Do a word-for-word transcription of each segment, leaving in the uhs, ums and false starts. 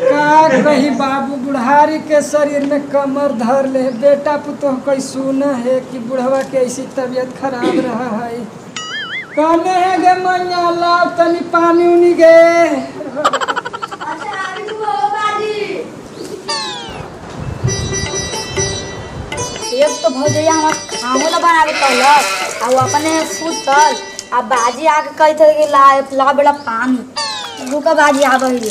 का कही बाबू बुढ़ारी के शरीर में कमर धर ले बेटा पुतोह कोई सुना है कि बुढ़वा के ऐसी तबीयत खराब रहा है कहने है गे मैया लाओ तनी पानी उनी गे। एक तो भौजैया हमार खामो ला बनावे कहलक आ अपने सुतल आ बाजी आके कही थे कि ला ला बेटा पानी रुका बाजी आ गई।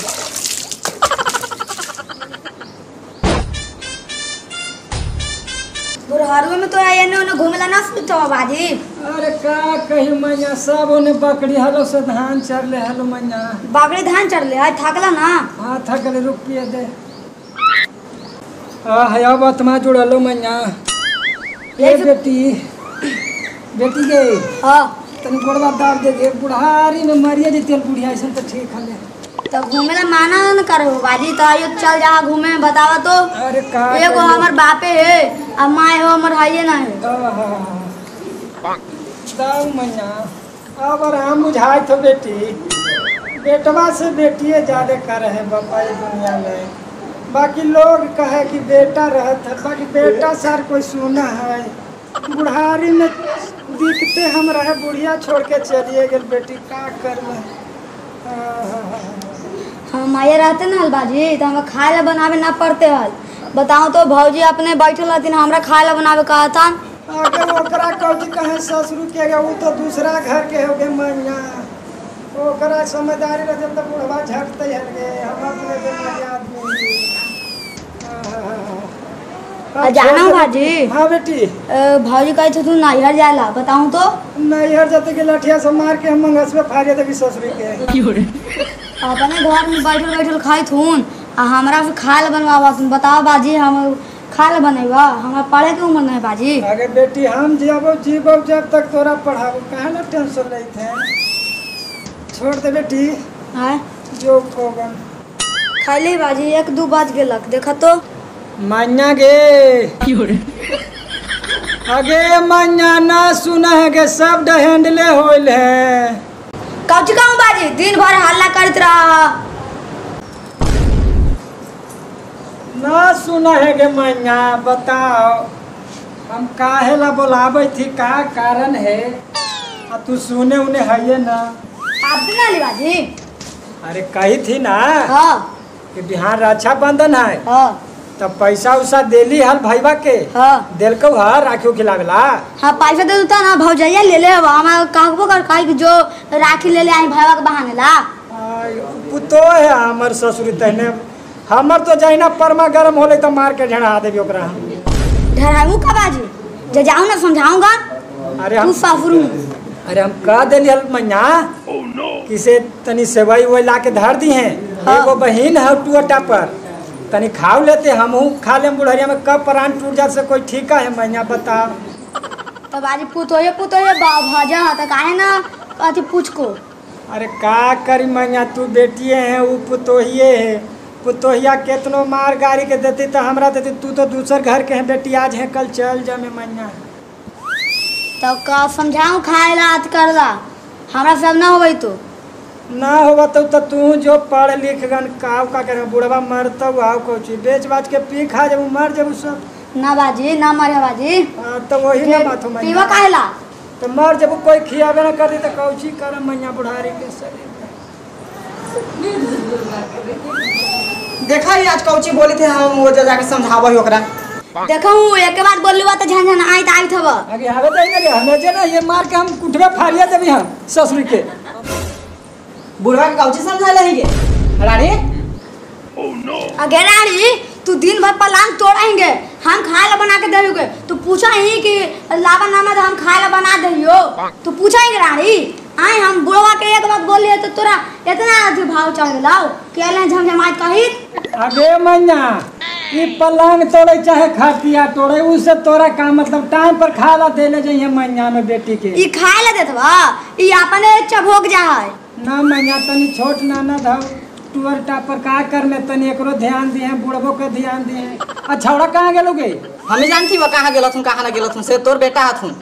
बुढ़ारू में तो एने ओने घूमेला ना सुतो बाजी। अरे का कही मैया सब ओने बकरी हलो से धान चर ले हलो मैया। बकरी धान चर ले है थकला ना। हाँ थकले रुपये दे आ हया बतमा जुड़लो मैया। ए बेटी बेटी गे हां तनी गोड़वा दाब दे गे बुढ़ारी में मरिया जे तेल बुढ़िया ऐसा तो ठीक हले तो घूमेला माना न करो बाजी तो आयो चल जा घूमे बतावा तो। अरे का एगो हमर बापे है आ माय हो हमर हाइए ना है। दाऊ मैया अब आराम बुझाई तो बेटी बेटवा से बेटिए ज्यादा कर है बापा दुनिया में। बाकी लोग कहे कि बेटा रहत है बाकी बेटा सर कोई सुना है बुढ़ारी में दिखते हम रहे बुढ़िया छोड़ के चलिए गए बेटी का कर हम आए रहते ना हलबाजी तो हमें खाए ला बनावे ना पड़ते हल। बताओ तो भौजी अपने बैठल रहती हमरा खाए ला बनावे कहता आगे ओकरा कौची कहे ससुर के गए वो तो दूसरा घर के हो गए मैया ओकरा समझदारी रह जब तक बुढ़वा झटते हल गए हम अपने जमाने आदमी। जाना भाजी। हाँ बेटी भौजी कहे थे तू नैहर जाला बताऊं तो नैहर जाते के लठिया से मार के हम मंगस में फाड़िए देवी ससुरी के अपने घर में बैठल बैठल खाई थून आ हमरा से खाए ला बनवावा बताओ बाजी हम खाए ला बनेवा हमरा पढ़े के उम्र नहीं बाजी। अरे बेटी हम जीवो जीवो जब तक तोरा पढ़ाबो काहे ना टेंशन रही थे छोड़ दे बेटी। हां जो कोगन खाली बाजी एक दो बज गेलक देखा तो मान्या गे अगे मान्या ना सुना है गे सब डहेंडले होइल है। कब चुकाऊं बाजी दिन भर हल्ला करत रहा ना सुना है गे मान्या बताओ हम काहे ला बोलावे थी का कारण है आ तू सुने उन्हें है ना आप ना ली बाजी। अरे कही थी ना हाँ कि बिहार रक्षाबंधन है हाँ तब पैसा उसा देली हल भाईबा के हाँ देलको ह राखियो खिलावेला। हाँ पैसा दे देता ना भौजैया ले ले हमारा कहबो कर काहे कि जो राखी ले ले आई भाईवा के बहाने ला। पुतो है हमर ससुरी तहने हमर तो जहिना परमा गरम होले तो मार के झड़ा देबी ओकरा ढराऊ का बाजी जे जाऊं ना समझाऊंगा। अरे हम साफरू अरे हम कह देली हल मैया किसे तनी सेवई वही ला के धर दी हैं एगो बहिन है टूटा पर तनी खाओ लेते हमहू खा ले बुढ़िया में कब प्राण टूट जा से कोई ठीक है मैया बताओ। तो बाजी पुतोये पुतोये भाजा तो काहे ना अथी पूछ को। अरे का करी मैया तू बेटिए है वो पुतोहिए है पुतोहिया केतनो मार गाड़ी के देती तो हमरा देती तू तो दूसर घर के है बेटी आज है कल चल जा में मैया। तो का समझाऊं खाए ला कर ला हमरा सब ना होई तो ना होगा तो, तो तू जो पढ़ लिख गन काव का करे बुढ़वा मरता आओ कोची बेच बाच के पी खा जब मर जब सब ना बाजी ना मरे बाजी। हाँ तो वही ना बात हो पीवा काहे ला तो मर जब कोई खियावे ना करती तो कौची कर मैया बुढ़ारी के शरीर देखा ही आज कौची बोली थे हम वो जा जाके समझावो ओकरा देखो एक बार बोललुआ तो झन झन आइत आइत हवा आगे आवे तो नहीं हमें जे ना ये मार के हम कुटवे फाड़िया देबी हम ससुरी के बुढ़वा के कौची समझा लेंगे रानी। ओह नो अगे रानी तू दिन भर पलांग तोड़ेंगे हम खाए ला बना के देओगे तो पूछा ही कि लावा नामा हम खाए ला बना दहियो तो पूछेंगे रानी आए हम बुढ़वा के एक बात बोलिए तो तोरा इतना अथी भाव चढ़ गेलाओ केले झमझमात कही। अगे मैया ये पलंग तोड़े चाहे खातिया तोड़े उससे तोरा का मतलब टाइम पर खा ला देले जाइए मैया में बेटी के ई खाए ला देतवा ई अपने चभोक जाए ना मैया तनी छोट नाना धव टूअर टापर का करने तनी एकरो ध्यान दिए बुढ़बो के ध्यान दिए। अच्छा ओरा कहाँ गेलोगे हमें जानती वो कहाँ गेलथुन कहाँ ना गेलथुन से तोर बेटा हथुन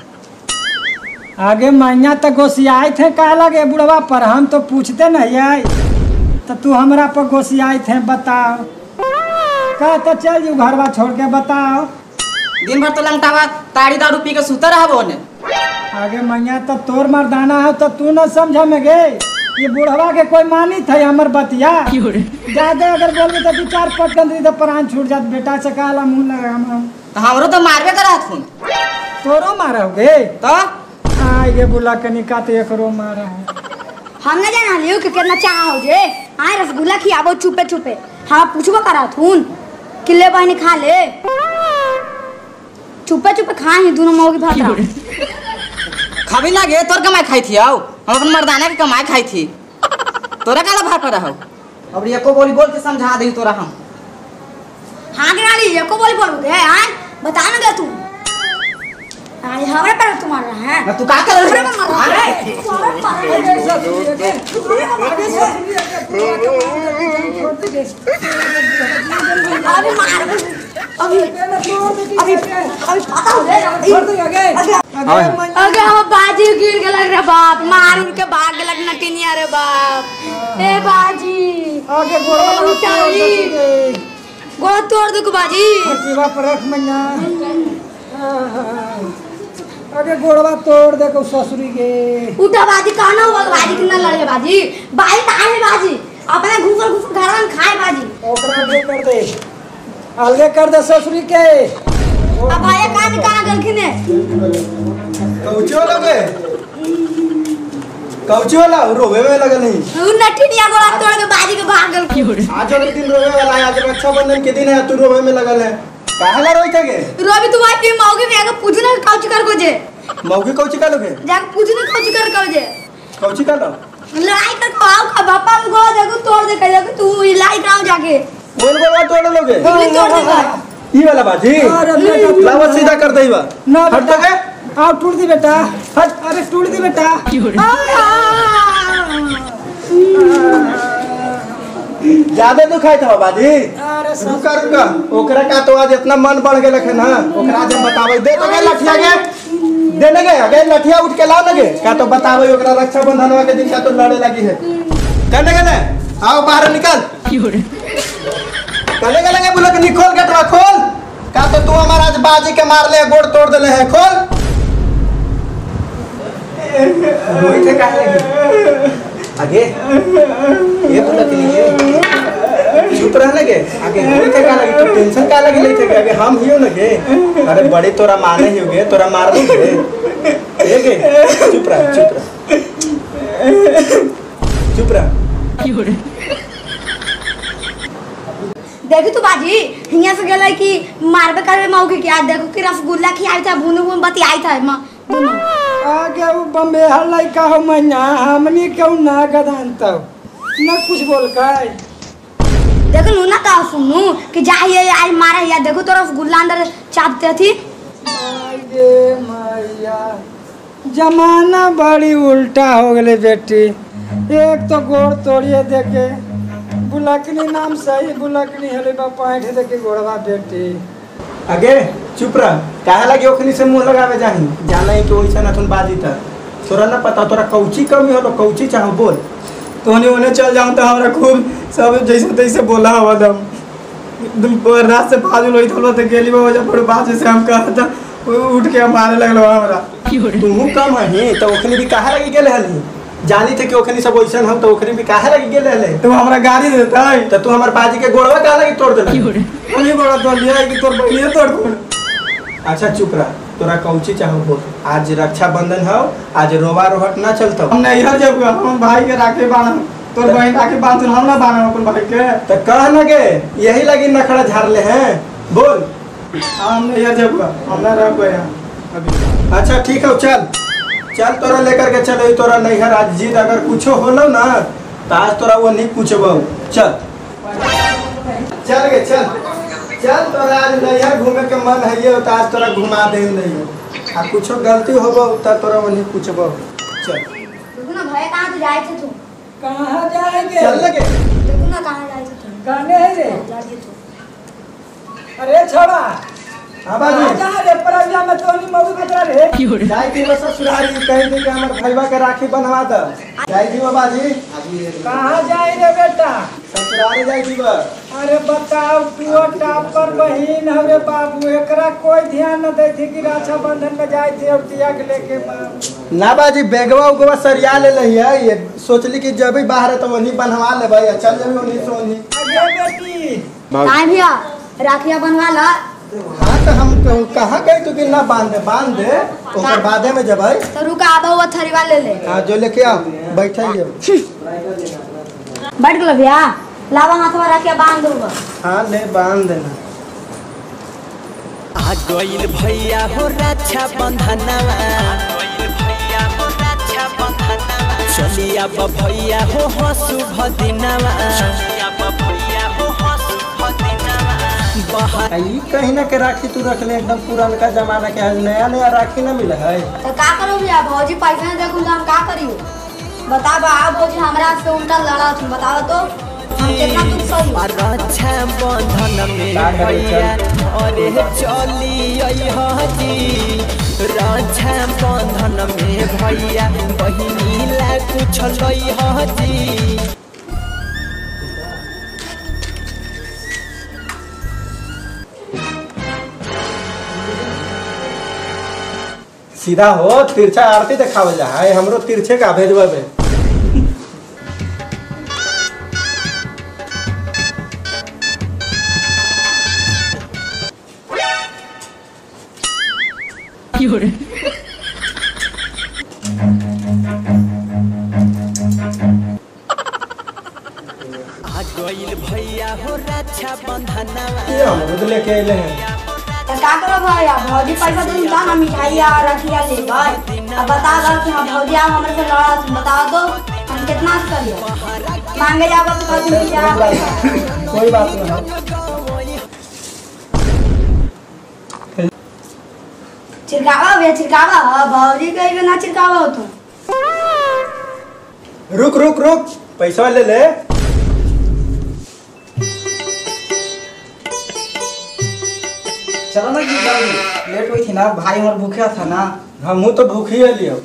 आगे मैया तो गोसियाए थे कह लगे बुढ़वा पर हम तो पूछते नहीं है तो तू हमरा पर गोसियाई थे बताओ का तो चल जू घरवा छोड़ के बताओ। दिन भर तो लंगटावा ताड़ी दारू पी के सुता रहा ने। आगे मैया तो तोर मर्दाना है तो तू न समझ में गे ये बुढ़वा के कोई मानी थे हमर बतिया ज्यादा अगर बोल तो दू चार पटकन दी तो प्राण छूट जात बेटा से काला मुंह लगा हम तो हमरो तो मारबे करत हूं। तोरो मारोगे तो आए गे बुला के निका तो एकरो मारा है। हम न जाना लियो कि कितना चाहो जे आए रसगुल्ला खियाबो चुपे चुपे हाँ पूछबो करत हूं कि ले बहनी खा ले चुपे चुपे खा ही दोनों मौगी भात खाबी ना गे तोर कमाई खाई थी आओ हम अपन मर्दाना के कमाई खाई थी तोरा काला भाग पर रहो। अब एको बोली बोल के समझा दे तोरा हम। हाँ गिराली एको बोली बोलोगे आए बता ना तू आई हमरे पर तू मार रहा है तू का कर हमरे पर मार रहा है अभी मार अभी अभी अभी पता हो गया अगे हम बाजी गिर के लग रहा बाप मार उड़ के भाग के लगना टिनिया रे बाप ए बाजी आगे गोड़ा उतारी गोड़ तोड़ दे को बाजी जीवा पर रख मैया आगे गोड़वा तोड़ दे को ससुरी के उठा बाजी कहना हुआ बाजी कितना लड़े बाजी बाई काहे है बाजी अपने घूसर घूसर घर में खाए बाजी ओकरा दे कर दे अलगे कर दे ससुरी के अब भाई काज कहां गलखिन है कौचो लगे कौचो ला रोवे में लगल नहीं उ नठिनिया गोड़ा तोड़ के बाजी के भाग गल आज वाले दिन रोवे वाला है आज रक्षाबंधन के दिन है तू रोवे में लगल है काहे ला रोई थगे रोबी तू भाई मौगी में आगे पूछने कौच कर को जे मौगी कौची का लोगे जाके पूछने कौच कर को जे कौची का लो लड़ाई कर को आओ का बापा में गो देखो तोड़ दे कह तू लड़ाई कराओ जाके बोल बोल तोड़ लोगे इली तोड़ दे ई वाला बाजी लावा सीधा कर देईबा ना हट बेटा दे आओ टूट दी बेटा हट अरे टूट दी बेटा ज्यादा दुखाई था बाजी अरे रुका रुका ओकरा का तो आज इतना मन बढ़ गेल है ना ओकरा आज हम बतावे दे तो गे लठिया गे देने गे अगे लठिया उठ के लाओ लगे का तो बतावे ओकरा रक्षाबंधन के दिन का तो लड़े लगी है करने के ना आओ बाहर निकल चले गए लगे बोले कि निकोल गेटवा खोल का तो तू हमारा आज बाजी के मार ले गोड़ तोड़ देले है खोल रोई थे काहे लगी आगे ये बोला कि नहीं चुप रहने के आगे रोई थे का लगी तू टेंशन का लगी लेते आगे हम हियो लगे अरे बड़े तोरा माने ही होगे तोरा मार दोगे ये के चुप रह चुप रह चुप रह देखी तू बाजी हिया से गेलै कि मारबे करबे मौके के आज देखो कि रसगुल्ला खियाई था बुनु बुन बतियाई था म दोनों आगे वो बम्बे हल्लाई का हो मैया हमनी क्यों ना गदान तब न कुछ बोल काय देखो नू ना का सुनू कि जाइए आई मारे या देखो तो रसगुल्ला अंदर चापते थी आगे मैया जमाना बड़ी उल्टा हो गए बेटी एक तो गोड़ तोड़िए देखे बुलकनी नाम सही बुलकनी हले बापा ऐठे देखे गोड़वा बेटी आगे चुप रह काहे लगे ओखनी से मुंह लगावे जाही जाना ही तो ओइसा नथुन बाजी था तोरा ना पता तोरा कौची कमी होलो कौची चाहो बोल तोने ओने चल जाऊं तो हमरा खूब सब जैसे तैसे बोला हवा दम तुम पर रात से फाजुल होई थलो तो गेली में वजह पर बात से हम कहा था उठ के मारे लगलो हमरा तू कम है तो ओखनी भी काहे लगे गेले हली जानी थे कि ओखनी सब ओइसन हम तो ओखनी भी काहे लगे गेले हले तू हमरा गाड़ी देता है तो तू हमर बाजी के गोड़वा काहे लगे तोड़ देला उन्हीं गोड़ा तोड़ लिया कि तोर बहिए तोड़ कोन अच्छा चुप रह तोरा कौची चाहो बोल आज रक्षाबंधन हो आज रोवा रोहट ना चलता हम नहीं हर जब हम भाई के राखे बाना तोर बहन राखे बांध हम ना बाना अपन भाई के तो कह लगे यही लगी नखड़ा झाड़ ले हैं बोल हम नहीं हर जब हम ना रह गए अभी अच्छा ठीक है चल चल तोरा लेकर के चलो तोरा नहीं है आज जीत अगर कुछो होलो ना तो आज तोरा वो नहीं पूछबो चल चल गे चल चल तोरा आज नैहर घूमे के मन है ये तो आज तोरा घुमा दे नहीं आ कुछो गलती होबो त तोरा वो नहीं पूछबो चल देखो ना भैया कहां तो जाए थे तू कहां जाएंगे चल लगे देखो ना कहां जाए थे तू गाने है रे जाइए तू अरे छोड़ा हां बाजी जहां रे परबिया में तोनी मौगी बेटा रे जाई की बस ससुरारी कह दे कि हमर भईवा के राखी बनवा द जाई की बाजी कहां जाई रे बेटा ससुरारी जाई की बा अरे बताओ तू टापर बहिन हवे बाबू एकरा कोई ध्यान न दे थी कि रक्षा बंधन में जाई थी और तिया के लेके ना बाजी बेगवा उगवा सरिया ले लही है ये सोचली कि जब भी बाहर है तो वही बनवा ले भाई चल जब वही सोनी अरे बेटी काय भैया राखिया बनवा ला। हाँ तो हम कहाँ गए तू कि ना बांध दे बांध दे ओकर बादे में जब आई तो रुका आबा हुआ थरीवा ले ले। हाँ जो लेके आओ बैठिए बैठ गलो भैया लावा हाथवा राखिया बांध दो। हाँ ले बांध देना आ गइल भैया हो रक्षा बंधनवा चलिया भैया हो हसु भदिनवा ई कहीं ना के राखी तू रख ले एकदम पुरान का जमाना के नया नया राखी ना मिला है तो का करो भैया भौजी पैसा नहीं देखूं तो हम का करियो बता बा भौजी हमरा से उल्टा लड़ा तुम बताओ तो हम कितना तुम सही रक्षा बंधन में भैया अरे चली आई हाजी रक्षा बंधन में भैया बहिनी ला कुछ लई हाजी सीधा हो तिरछा आरती दिखावल जा है हमरो तिरछे का भेजबे आ गइल भैया हो रक्षा बंधनवा ये हम लेके आइले हैं तो का करो भैया भौजी पैसा दे ता हम मिठाई और रखिया ले भाई अब बता दो कि हम भौजी आ हमरे से लड़ा तुम बताओ तो हम कितना करियो मांगे जाबो तो कल मिल जा कोई बात नहीं चिरकावा वे चिरकावा भौजी के ना चिरकावा हो तुम रुक रुक रुक पैसा ले ले चलो ना जी जल्दी लेट हुई थी ना भाई हमारे भूखा था ना हम तो भूखी है लियो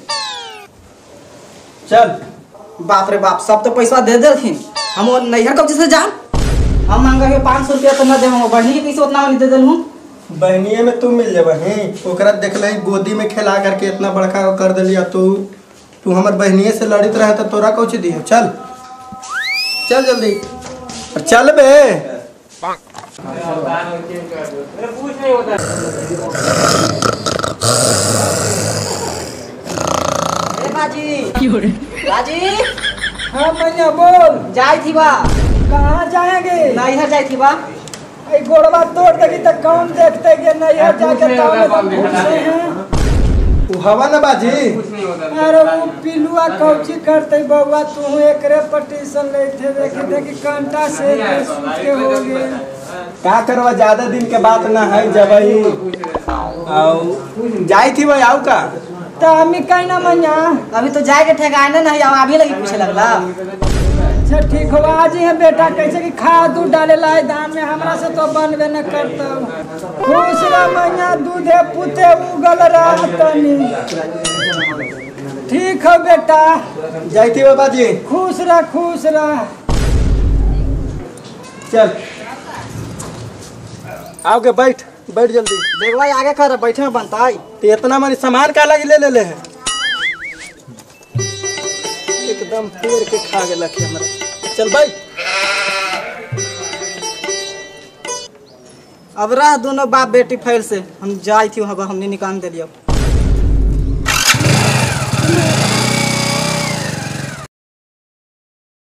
चल बाप रे बाप सब तो पैसा दे देथिन हम वो नैहर कब से जान हम मांगा है पाँच सौ रुपया तो ना दे हम बढ़नी के कैसे उतना नहीं दे दिल हूँ बहनिए में तू मिल जाबे हैं ओकरा देख ले गोदी में खिला करके इतना बड़का कर दिलिया तू तू हमर बहनिए से लड़ित रहे तो तोरा कौची दियो चल चल जल्दी चल बे बाजी बाजी हाँ मैया बोल जाई थी बा कहाँ जाएंगे नैहर जाई थी बा ये गोड़वा तोड़ देगी तो कौन देखते कि नहीं है जाके ताव में तुम घुसे हैं उ हवा ना बाजी अरे वो पिलुआ कौची करते बउआ तू एकरे पटीशन लेते देखी देखी कंटा से के हो गए का करवा ज्यादा दिन के बात ना है जब आओ जाई थी भाई आओ का तो हम कहीं ना मैया अभी तो जाए के ठेकाने नहीं अब अभी लगी पूछे लगला अच्छा ठीक हो आज ही है बेटा कैसे कि खाद दूध डाले लाए दाम में हमरा से तो बनबे न करता खुश रह मैया दूधे पुते उगल रहा तनी ठीक हो बेटा जाई थी बाबा जी खुश रह खुश रह चल आओ के बैठ बैठ जल्दी देख भाई आगे कर बैठे में बनता है तो इतना हमारी सामान का लगी ले ले ले है एकदम पेड़ के खा गया लखे हमारा चल भाई अब रह दोनों बाप बेटी फैल से हम जाई थी वहाँ हमने निकाल दे लिया